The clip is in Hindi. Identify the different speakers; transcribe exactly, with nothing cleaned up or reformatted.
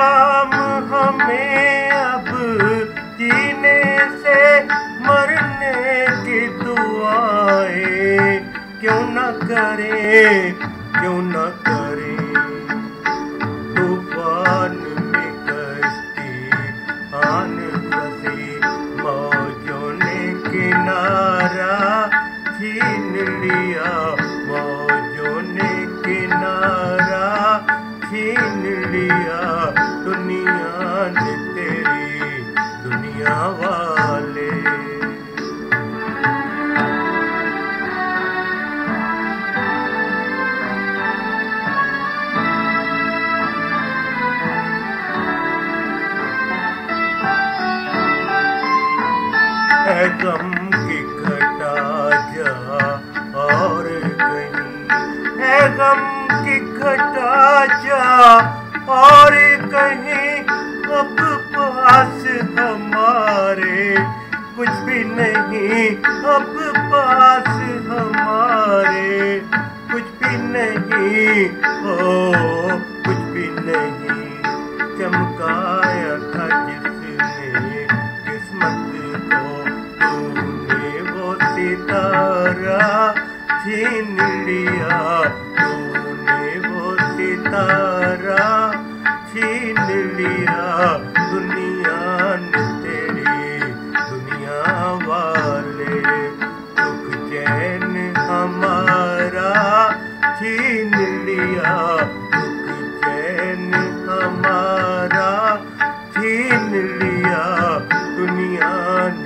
Speaker 1: काम हमें अब जीने से मरने की दुआएं क्यों न करें, क्यों न करें। तूफान में कश्ती आन फंसी, मौजों ने किनारा छीन लिया, मौजों ने किनारा छीन लिया। दुनिया ने तेरी, दुनिया वाले। है गम की घटा जा और कहीं, है गम की घटा जा और कहीं। अब पास हमारे कुछ भी नहीं, अब पास हमारे कुछ भी नहीं, ओ कुछ भी नहीं। चमकाया था जिसने किस्मत को, तूने वो सितारा छीन लिया, तूने वो सितारा छीन लिया। दुनिया ने तेरी, दुनिया वाले। सुख चैन हमारा छीन लिया, सुख चैन हमारा छीन लिया। दुनिया